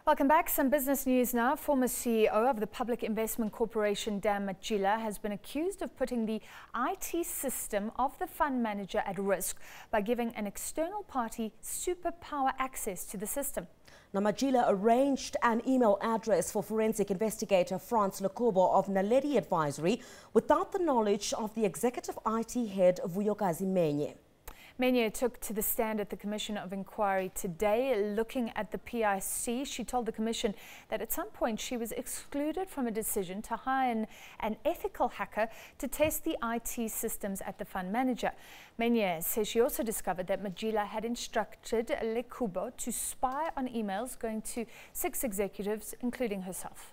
Welcome back. Some business news now. Former CEO of the Public Investment Corporation, Dan Matjila, has been accused of putting the IT system of the fund manager at risk by giving an external party superpower access to the system. Now, Matjila arranged an email address for forensic investigator Frans Lekobo of Naledi Advisory without the knowledge of the executive IT head, Vuyokazi Menye. Menye took to the stand at the Commission of Inquiry today. Looking at the PIC, she told the Commission that at some point she was excluded from a decision to hire an ethical hacker to test the IT systems at the fund manager. Menye says she also discovered that Matjila had instructed Lekobo to spy on emails going to 6 executives, including herself.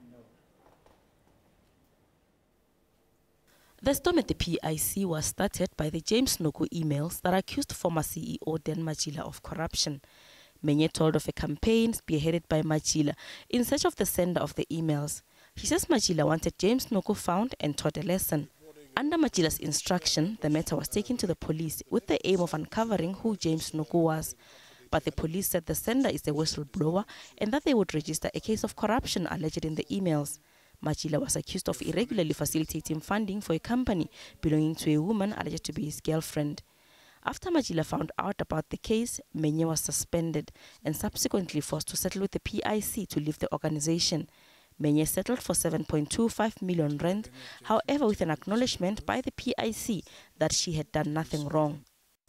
The storm at the PIC was started by the James Noku emails that accused former CEO Dan Matjila of corruption. Menye told of a campaign spearheaded by Matjila in search of the sender of the emails. She says Matjila wanted James Noku found and taught a lesson. Under Matjila's instruction, the matter was taken to the police with the aim of uncovering who James Noku was. But the police said the sender is a whistleblower and that they would register a case of corruption alleged in the emails. Matjila was accused of irregularly facilitating funding for a company belonging to a woman alleged to be his girlfriend. After Matjila found out about the case, Menye was suspended and subsequently forced to settle with the PIC to leave the organization. Menye settled for 7.25 million rand, however with an acknowledgement by the PIC that she had done nothing wrong.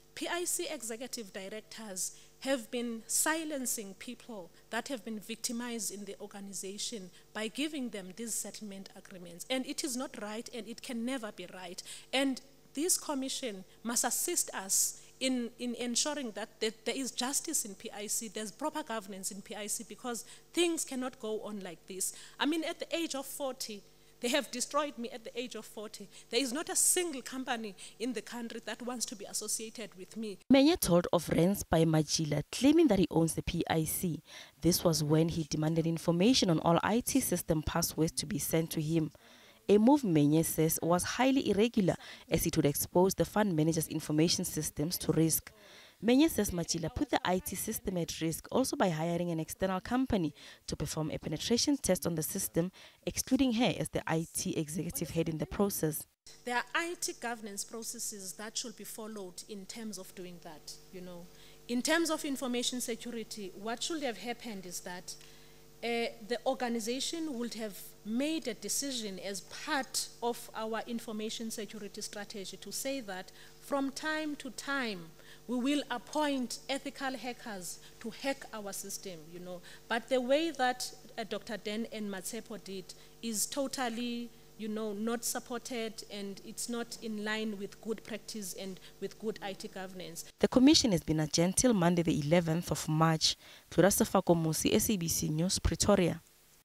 PIC executive directors have been silencing people that have been victimized in the organization by giving them these settlement agreements. And it is not right, and it can never be right. And this commission must assist us in ensuring that there is justice in PIC, there's proper governance in PIC, because things cannot go on like this. I mean, at the age of 40, they have destroyed me at the age of 40. There is not a single company in the country that wants to be associated with me. Menye told of rents by Matjila, claiming that he owns the PIC. This was when he demanded information on all IT system passwords to be sent to him. A move Menye says was highly irregular, as it would expose the fund manager's information systems to risk. Menye says Matjila put the IT system at risk also by hiring an external company to perform a penetration test on the system, excluding her as the IT executive head in the process. There are IT governance processes that should be followed in terms of doing that, you know. In terms of information security, what should have happened is that the organization would have made a decision as part of our information security strategy to say that from time to time we will appoint ethical hackers to hack our system, you know. But the way that Dr. Dan and Matsepo did is totally, you know, not supported, and it's not in line with good practice and with good IT governance. The commission has been adjourned till Monday the 11th of March. Tlurasa Fakomusi, SABC News, Pretoria.